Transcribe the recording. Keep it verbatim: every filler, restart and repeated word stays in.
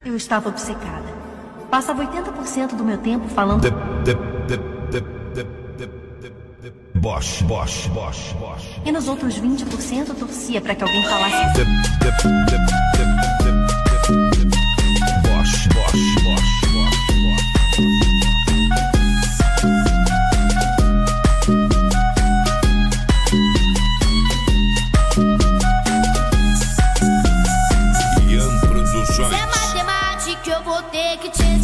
Eu estava obcecada. Passava oitenta por cento do meu tempo falando... Bosch, Bosch, Bosch, Bosch. E nos outros vinte por cento torcia para que alguém falasse... Bosch, Bosch, Bosch, Bosch, Ian Produções. Se é matemática, eu vou ter que te